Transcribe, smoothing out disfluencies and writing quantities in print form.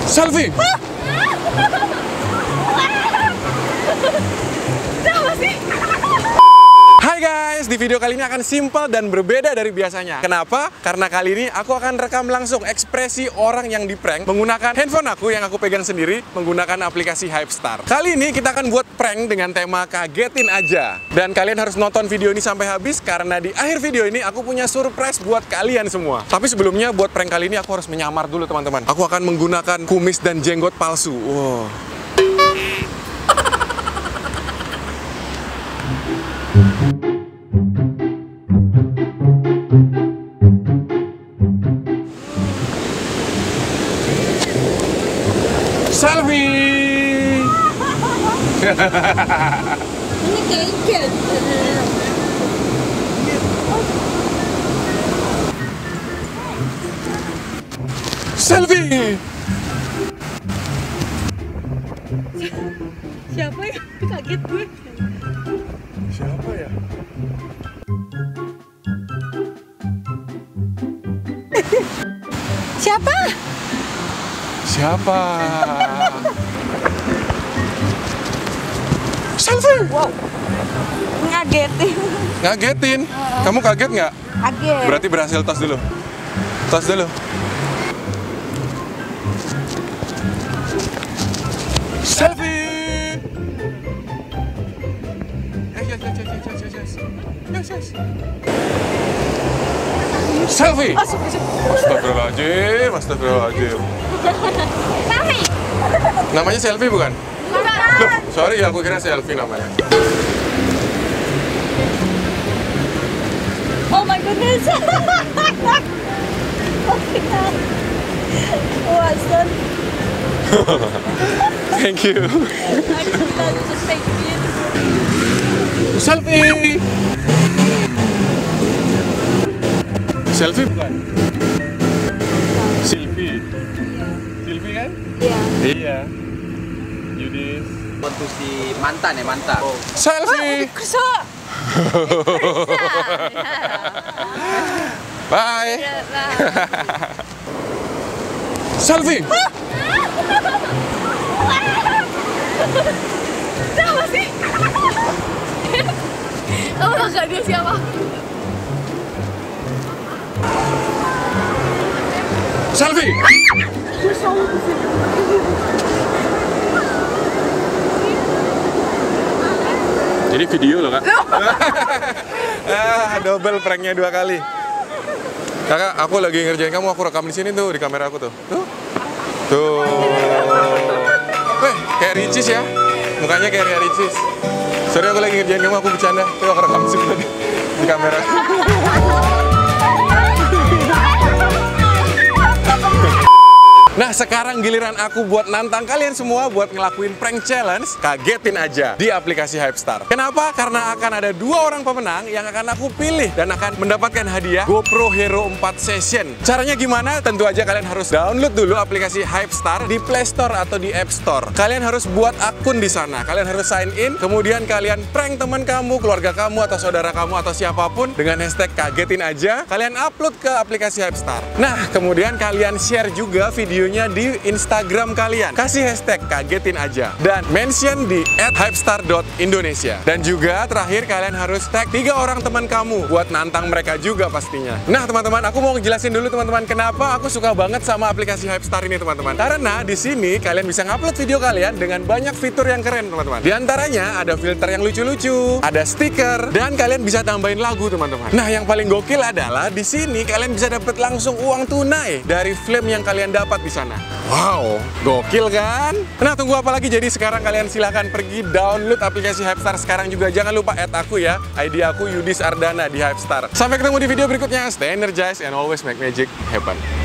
Selfie. Sama sih. Hai guys, di video kali ini akan simpel dan berbeda dari biasanya. Kenapa? Karena kali ini aku akan rekam langsung ekspresi orang yang di-prank menggunakan handphone aku yang aku pegang sendiri menggunakan aplikasi Hypestar. Kali ini kita akan buat prank dengan tema kagetin aja. Dan kalian harus nonton video ini sampai habis karena di akhir video ini aku punya surprise buat kalian semua. Tapi sebelumnya buat prank kali ini aku harus menyamar dulu teman-teman. Aku akan menggunakan kumis dan jenggot palsu. Wow. Selfie. Ini kaget. Selfie. Siapa ya? Kaget gue. Siapa ya? Siapa? Siapa? Selfie. Wow. Ngagetin. Ngagetin. Kamu kaget nggak? Kaget. Berarti berhasil tos dulu. Tos dulu. Selfie. Yes. Selfie. Astagfirullahaladzim, astagfirullahaladzim. Selfie. Namanya selfie bukan? Loh, sorry aku kira selfie namanya. Oh my goodness. Wasn't. Thank you. I just fake it. Selfie. Selfie bukan? Selfie. Selfie kan? Iya. Iya. Yudis. Untuk si mantan ya, mantan. Oh. Selfie. Kerso. Bye. Selfie. Siapa sih? Oh, enggak dia siapa? Selfie. Jadi video loh kak. Double pranknya 2 kali. Kakak, aku lagi ngerjain kamu, aku rekam di sini tuh di kamera aku tuh. Tuh. Kayak Ricis ya. Mukanya kayak Ricis. Sorry aku lagi ngerjain kamu, aku bercanda. Tuh aku rekam di sini di kamera. Nah, sekarang giliran aku buat nantang kalian semua buat ngelakuin prank challenge kagetin aja di aplikasi Hypestar. Kenapa? Karena akan ada 2 orang pemenang yang akan aku pilih dan akan mendapatkan hadiah GoPro Hero 4 Session. Caranya gimana? Tentu aja kalian harus download dulu aplikasi Hypestar di Play Store atau di App Store. Kalian harus buat akun di sana. Kalian harus sign in, kemudian kalian prank teman kamu, keluarga kamu atau saudara kamu atau siapapun dengan hashtag kagetin aja. Kalian upload ke aplikasi Hypestar. Nah, kemudian kalian share juga videonya di Instagram kalian. Kasih hashtag kagetin aja dan mention di @hypestar.indonesia. Dan juga terakhir kalian harus tag 3 orang teman kamu buat nantang mereka juga pastinya. Nah, teman-teman, aku mau ngejelasin dulu teman-teman kenapa aku suka banget sama aplikasi Hypestar ini, teman-teman. Karena di sini kalian bisa ngupload video kalian dengan banyak fitur yang keren, teman-teman. Di antaranya ada filter yang lucu-lucu, ada stiker, dan kalian bisa tambahin lagu, teman-teman. Nah, yang paling gokil adalah di sini kalian bisa dapat langsung uang tunai dari flame yang kalian dapat di sana. Wow, gokil kan? Nah, tunggu apa lagi? Jadi sekarang kalian silahkan pergi download aplikasi Hypestar sekarang juga. Jangan lupa add aku ya. ID aku Yudis Ardana di Hypestar. Sampai ketemu di video berikutnya. Stay energized and always make magic happen.